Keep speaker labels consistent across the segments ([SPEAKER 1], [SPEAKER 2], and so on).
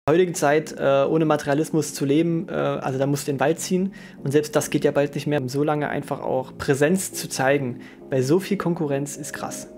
[SPEAKER 1] Heutigen Zeit ohne Materialismus zu leben, also da musst du in den Wald ziehen und selbst das geht ja bald nicht mehr. So lange einfach auch Präsenz zu zeigen bei so viel Konkurrenz ist krass.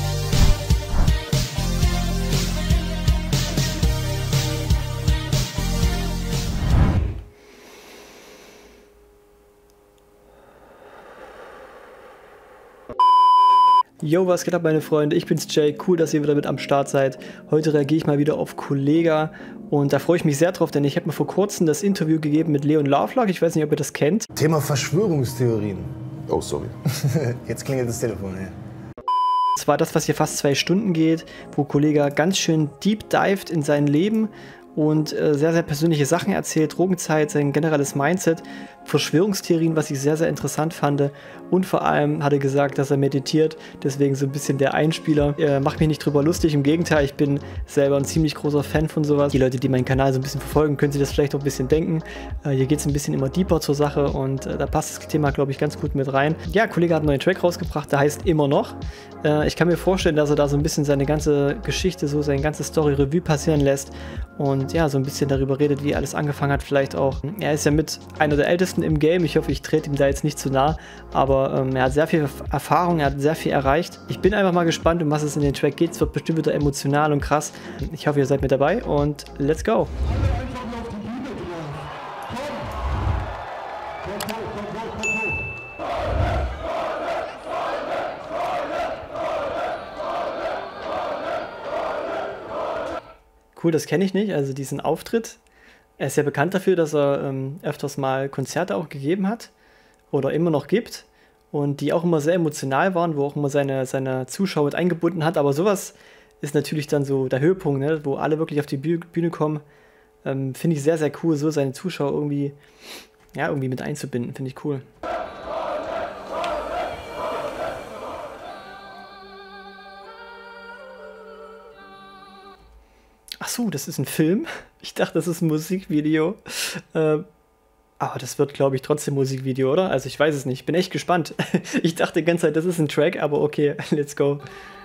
[SPEAKER 1] Yo, was geht ab, meine Freunde? Ich bin's Jay, cool, dass ihr wieder mit am Start seid. Heute reagiere ich mal wieder auf Kollega und da freue ich mich sehr drauf, denn ich habe mir vor kurzem das Interview gegeben mit Leon Lovelock. Ich weiß nicht, ob ihr das kennt.
[SPEAKER 2] Thema Verschwörungstheorien.
[SPEAKER 3] Oh, sorry.
[SPEAKER 2] Jetzt klingelt das Telefon, ja.
[SPEAKER 1] Das war das, was hier fast 2 Stunden geht, wo Kollega ganz schön deep dived in sein Leben und sehr, sehr persönliche Sachen erzählt, Drogenzeit, sein generelles Mindset, Verschwörungstheorien, was ich sehr, sehr interessant fand. Und vor allem hat er gesagt, dass er meditiert, deswegen so ein bisschen der Einspieler. Macht mich nicht drüber lustig, im Gegenteil, ich bin selber ein ziemlich großer Fan von sowas. Die Leute, die meinen Kanal so ein bisschen verfolgen, können sich das vielleicht auch ein bisschen denken. Hier geht es ein bisschen immer deeper zur Sache und da passt das Thema, glaube ich, ganz gut mit rein. Ja, Kollege hat einen neuen Track rausgebracht, der heißt Immer noch. Ich kann mir vorstellen, dass er da so ein bisschen seine ganze Geschichte, so seine ganze Story Revue passieren lässt und ja, so ein bisschen darüber redet, wie alles angefangen hat. Vielleicht auch, er ist ja mit einer der Ältesten im Game, ich hoffe, ich trete ihm da jetzt nicht zu nah, aber er hat sehr viel Erfahrung, er hat sehr viel erreicht. Ich bin einfach mal gespannt, um was es in den Track geht. Es wird bestimmt wieder emotional und krass. Ich hoffe, ihr seid mit dabei und let's go! Cool, das kenne ich nicht, also diesen Auftritt. Er ist ja bekannt dafür, dass er öfters mal Konzerte auch gegeben hat oder immer noch gibt und die auch immer sehr emotional waren, wo auch immer seine Zuschauer mit eingebunden hat. Aber sowas ist natürlich dann so der Höhepunkt, ne? Wo alle wirklich auf die Bühne kommen. Finde ich sehr, sehr cool, so seine Zuschauer irgendwie mit einzubinden. Finde ich cool. Ach so, das ist ein Film. Ich dachte, das ist ein Musikvideo. Aber das wird, glaube ich, trotzdem Musikvideo, oder? Also ich weiß es nicht. Ich bin echt gespannt. Ich dachte die ganze Zeit, das ist ein Track, aber okay, let's go.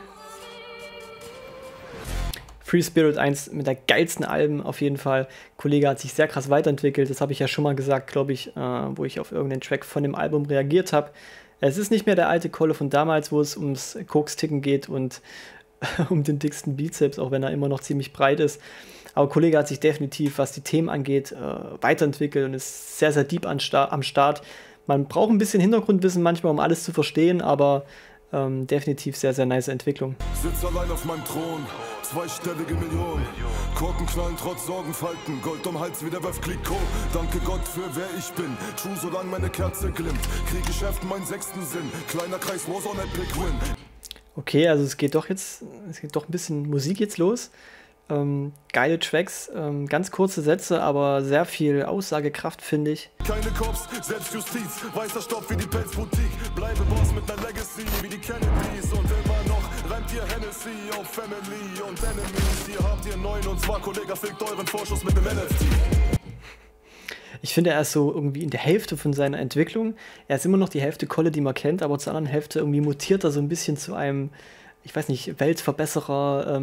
[SPEAKER 1] Free Spirit, eins mit der geilsten Alben auf jeden Fall. Kollege hat sich sehr krass weiterentwickelt. Das habe ich ja schon mal gesagt, glaube ich, wo ich auf irgendeinen Track von dem Album reagiert habe. Es ist nicht mehr der alte Kolle von damals, wo es ums Koks-Ticken geht und um den dicksten Bizeps, auch wenn er immer noch ziemlich breit ist. Aber Kollege hat sich definitiv, was die Themen angeht, weiterentwickelt und ist sehr, sehr deep am Start. Man braucht ein bisschen Hintergrundwissen manchmal, um alles zu verstehen, aber definitiv sehr, sehr nice Entwicklung.
[SPEAKER 4] Sitz allein auf meinem Thron, zweistellige Millionen. Korken knallen trotz Sorgenfalten, Gold um Hals wie der Wölf Kliko. Danke Gott für wer ich bin, true solange meine Kerze glimmt. Krieggeschäft meinen 6. Sinn, kleiner Kreis, was on epic win. Okay,
[SPEAKER 1] also es geht doch ein bisschen Musik jetzt los. Geile Tracks, ganz kurze Sätze, aber sehr viel Aussagekraft, finde ich.
[SPEAKER 4] Keine Cops, Selbstjustiz, weißer Stoff wie die Pelzboutique. Bleibe Boss mit ner Legacy wie die Kennedys und immer noch reimt ihr Hennessy auf Family und Enemies. Hier habt ihr 9 und zwar Kollege fickt euren Vorschuss mit dem NFT.
[SPEAKER 1] Ich finde, er ist so irgendwie in der Hälfte von seiner Entwicklung. Er ist immer noch die Hälfte Kolle, die man kennt, aber zur anderen Hälfte irgendwie mutiert er so ein bisschen zu einem, ich weiß nicht, Weltverbesserer,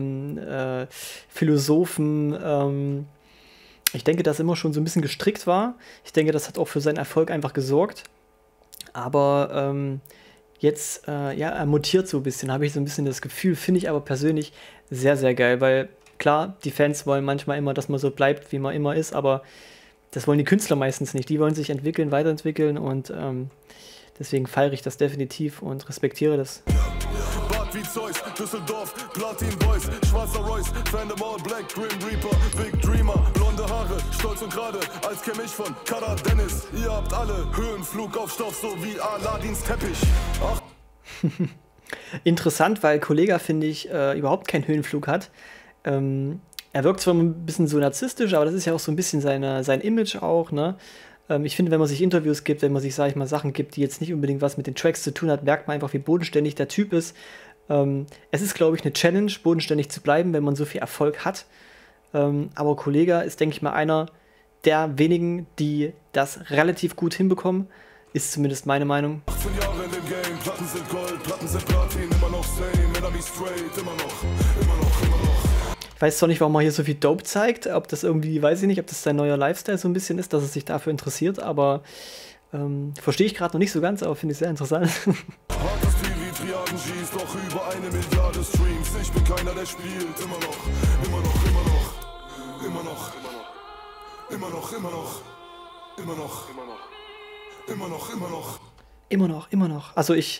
[SPEAKER 1] Philosophen. Ich denke, dass er immer schon so ein bisschen gestrickt war. Ich denke, das hat auch für seinen Erfolg einfach gesorgt. Aber jetzt, ja, er mutiert so ein bisschen, habe ich so ein bisschen das Gefühl, finde ich aber persönlich sehr, sehr geil, weil klar, die Fans wollen manchmal immer, dass man so bleibt, wie man immer ist, aber das wollen die Künstler meistens nicht. Die wollen sich entwickeln, weiterentwickeln und deswegen feiere ich das definitiv und respektiere das.
[SPEAKER 4] Bad wie Zeus, Düsseldorf, Platin Boys, schwarzer Royce, Fan them all, Black Grim Reaper, Big Dreamer, blonde Haare, stolz und gerade, als käme ich von Kada Dennis. Ihr habt alle Höhenflug auf Stoff, so wie Aladins Teppich. Ach.
[SPEAKER 1] Interessant, weil Kollega, finde ich, überhaupt keinen Höhenflug hat. Er wirkt zwar ein bisschen so narzisstisch, aber das ist ja auch so ein bisschen sein Image auch, ne? Ich finde, wenn man sich Interviews gibt, wenn man sich, sag ich mal, Sachen gibt, die jetzt nicht unbedingt was mit den Tracks zu tun hat, merkt man einfach, wie bodenständig der Typ ist. Es ist, glaube ich, eine Challenge, bodenständig zu bleiben, wenn man so viel Erfolg hat. Aber Kollega ist, denke ich mal, einer der wenigen, die das relativ gut hinbekommen. Ist zumindest meine Meinung.
[SPEAKER 4] 18 Jahre in dem Game, Platten sind Gold, Platten sind Platin, immer noch same, Enemy straight, immer noch.
[SPEAKER 1] Ich weiß zwar nicht, warum er hier so viel Dope zeigt, ob das irgendwie, weiß ich nicht, ob das sein neuer Lifestyle so ein bisschen ist, dass er sich dafür interessiert, aber verstehe ich gerade noch nicht so ganz, aber finde ich sehr interessant.
[SPEAKER 4] Hartes TV, Triaden schießt doch über 1 Milliarde Streams. Ich bin keiner, der spielt. Immer noch, immer noch, immer noch. Immer noch, immer noch, immer noch. Immer noch, immer noch. Immer noch, immer noch.
[SPEAKER 1] Immer noch, immer noch. Also ich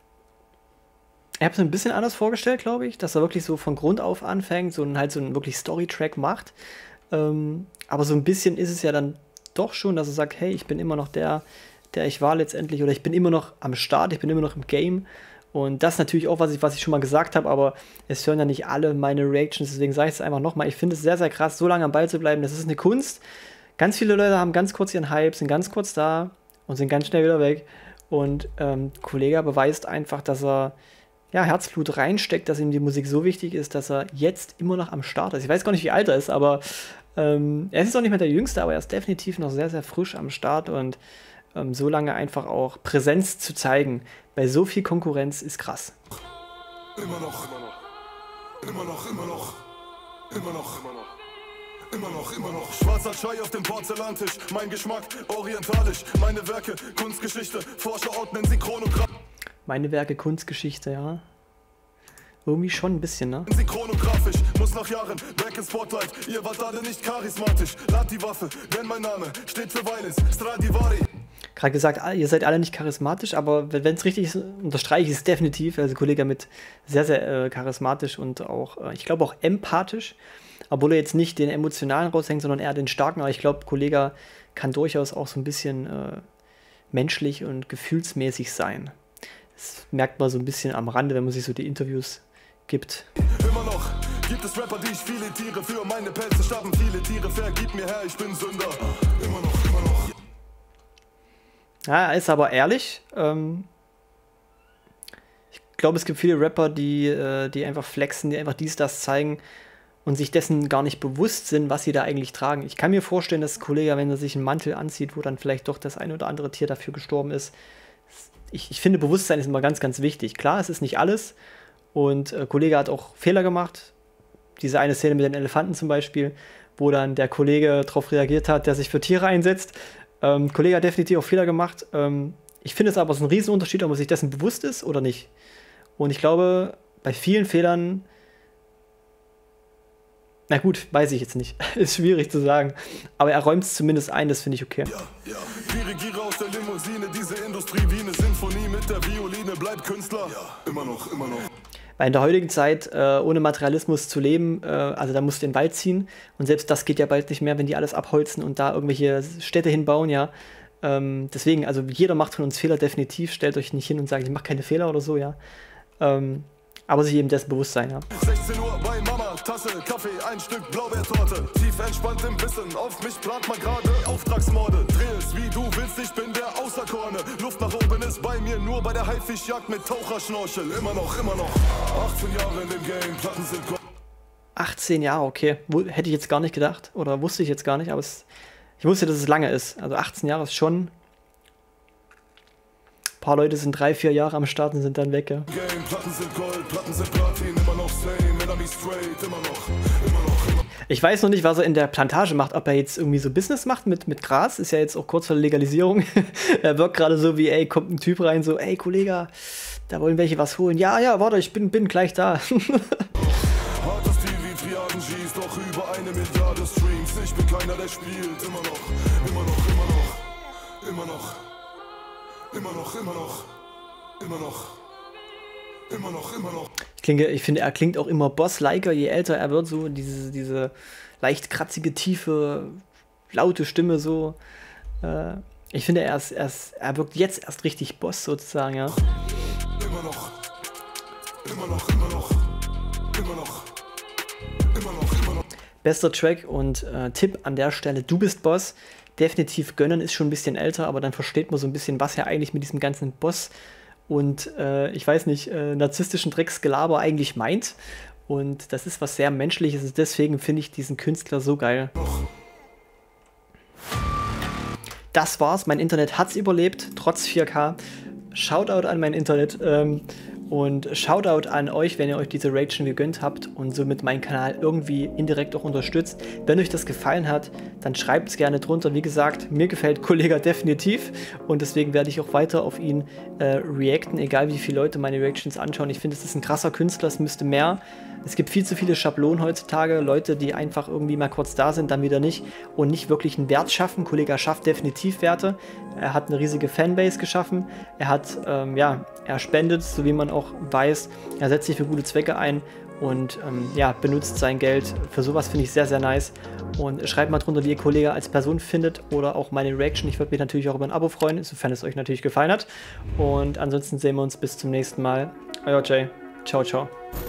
[SPEAKER 1] habe es mir ein bisschen anders vorgestellt, glaube ich, dass er wirklich so von Grund auf anfängt, so einen wirklich Storytrack macht. Aber so ein bisschen ist es ja dann doch schon, dass er sagt, hey, ich bin immer noch der ich war letztendlich, oder ich bin immer noch am Start, ich bin immer noch im Game. Und das natürlich auch, was ich schon mal gesagt habe, aber es hören ja nicht alle meine Reactions, deswegen sage ich es einfach nochmal. Ich finde es sehr, sehr krass, so lange am Ball zu bleiben. Das ist eine Kunst. Ganz viele Leute haben ganz kurz ihren Hype, sind ganz kurz da und sind ganz schnell wieder weg. Und Kollega beweist einfach, dass er Herzblut reinsteckt, dass ihm die Musik so wichtig ist, dass er jetzt immer noch am Start ist. Ich weiß gar nicht, wie alt er ist, aber er ist auch nicht mehr der Jüngste, aber er ist definitiv noch sehr, sehr frisch am Start und so lange einfach auch Präsenz zu zeigen bei so viel Konkurrenz ist krass.
[SPEAKER 4] Immer noch, immer noch, immer noch, immer noch, immer noch, immer noch. Schwarzer Chai auf dem Porzellantisch, mein Geschmack orientalisch, meine Werke Kunstgeschichte, Forscher ordnen sie Chronograph.
[SPEAKER 1] Meine Werke Kunstgeschichte, ja. Irgendwie schon ein bisschen, ne?
[SPEAKER 4] Chronografisch, muss nach Jahren back ins Spotlight. Ihr wart alle nicht charismatisch. Lad die Waffe, denn mein Name steht für Violence. Stradivari.
[SPEAKER 1] Gerade gesagt, ihr seid alle nicht charismatisch, aber wenn es richtig ist, unterstreiche ich es definitiv. Also Kollege mit sehr, sehr charismatisch und auch, ich glaube auch empathisch. Obwohl er jetzt nicht den emotionalen raushängt, sondern eher den starken. Aber ich glaube, Kollege kann durchaus auch so ein bisschen menschlich und gefühlsmäßig sein. Das merkt man so ein bisschen am Rande, wenn man sich so die Interviews gibt.
[SPEAKER 4] Immer noch gibt es Rapper, die ich viele Tiere für meine Pelze starben. Viele Tiere, vergib mir Herr, ich bin Sünder. Immer noch, immer noch.
[SPEAKER 1] Ja, er ist aber ehrlich. Ich glaube, es gibt viele Rapper, die einfach flexen, die einfach das zeigen und sich dessen gar nicht bewusst sind, was sie da eigentlich tragen. Ich kann mir vorstellen, dass Kollege, wenn er sich einen Mantel anzieht, wo dann vielleicht doch das ein oder andere Tier dafür gestorben ist. Ich finde, Bewusstsein ist immer ganz, ganz wichtig. Klar, es ist nicht alles. Und Kollege hat auch Fehler gemacht. Diese eine Szene mit den Elefanten zum Beispiel, wo dann der Kollege darauf reagiert hat, der sich für Tiere einsetzt. Kollege hat definitiv auch Fehler gemacht. Ich finde es aber so ein Riesenunterschied, ob man sich dessen bewusst ist oder nicht. Und ich glaube, bei vielen Fehlern, na gut, weiß ich jetzt nicht. Ist schwierig zu sagen. Aber er räumt es zumindest ein, das finde ich okay.
[SPEAKER 4] Ja. Dirigiere aus der Limousine, diese Industrie wie eine Sinfonie mit der Violine, bleib Künstler. Ja. Immer noch, immer noch.
[SPEAKER 1] Weil in der heutigen Zeit, ohne Materialismus zu leben, also da musst du in den Wald ziehen. Und selbst das geht ja bald nicht mehr, wenn die alles abholzen und da irgendwelche Städte hinbauen, ja. Deswegen, also jeder macht von uns Fehler, definitiv. Stellt euch nicht hin und sagt, ich mache keine Fehler oder so, ja. Aber sich eben dessen bewusst sein, ja.
[SPEAKER 4] 16 Uhr bei Mama, Tasse, Kaffee, ein Stück Blaubeertorte. Tief entspannt im Wissen, auf mich plant man gerade Auftragsmorde. Dreh es wie du willst, ich bin der Außerkorne. Luft nach oben ist bei mir nur bei der Haifischjagd mit Taucherschnorchel. Immer noch, immer noch. 18 Jahre in dem Game, Platten sind
[SPEAKER 1] 18 Jahre, okay. Hätte ich jetzt gar nicht gedacht. Oder wusste ich jetzt gar nicht, aber ich wusste, dass es lange ist. Also 18 Jahre ist schon. Ein paar Leute sind 3, 4 Jahre am Start und sind dann weg, ja.
[SPEAKER 4] Platten sind Gold, Platten sind Platin, immer noch same, enemy straight, immer noch.
[SPEAKER 1] Ich weiß noch nicht, was er in der Plantage macht, ob er jetzt irgendwie so Business macht mit Gras, ist ja jetzt auch kurz vor der Legalisierung. Er wirkt gerade so wie, ey, kommt ein Typ rein, so, ey, Kollege, da wollen welche was holen. Ja, warte, ich bin gleich da.
[SPEAKER 4] Hartes TV, Triaden schießt doch über 1 Milliarde Streams. Ich bin keiner, der spielt, immer noch, immer noch, immer noch, immer noch. Immer noch, immer noch, immer noch, immer noch, immer noch.
[SPEAKER 1] Ich finde, er klingt auch immer boss-liker, je älter er wird, so diese leicht kratzige, tiefe, laute Stimme so. Ich finde, er wirkt jetzt erst richtig Boss sozusagen, ja.
[SPEAKER 4] Immer noch, immer noch, immer noch, immer noch, immer noch, immer noch.
[SPEAKER 1] Bester Track und Tipp an der Stelle, du bist Boss. Definitiv gönnen, ist schon ein bisschen älter, aber dann versteht man so ein bisschen, was er eigentlich mit diesem ganzen Boss und ich weiß nicht, narzisstischen Drecksgelaber eigentlich meint. Und das ist was sehr Menschliches und deswegen finde ich diesen Künstler so geil. Das war's, mein Internet hat's überlebt, trotz 4K. Shoutout an mein Internet. Und Shoutout an euch, wenn ihr euch diese Raid schon gegönnt habt und somit meinen Kanal irgendwie indirekt auch unterstützt. Wenn euch das gefallen hat, dann schreibt es gerne drunter. Wie gesagt, mir gefällt Kollega definitiv und deswegen werde ich auch weiter auf ihn reacten, egal wie viele Leute meine Reactions anschauen. Ich finde, es ist ein krasser Künstler, es müsste mehr. Es gibt viel zu viele Schablonen heutzutage, Leute, die einfach irgendwie mal kurz da sind, dann wieder nicht und nicht wirklich einen Wert schaffen. Kollega schafft definitiv Werte. Er hat eine riesige Fanbase geschaffen. Er hat, ja, er spendet, so wie man auch weiß. Er setzt sich für gute Zwecke ein und ja, benutzt sein Geld. Für sowas finde ich sehr, sehr nice. Und schreibt mal drunter, wie ihr Kollega als Person findet oder auch meine Reaction. Ich würde mich natürlich auch über ein Abo freuen, sofern es euch natürlich gefallen hat. Und ansonsten sehen wir uns bis zum nächsten Mal. Euer Jay. Ciao, ciao.